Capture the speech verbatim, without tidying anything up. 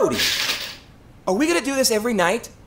Yotee, are we gonna do this every night?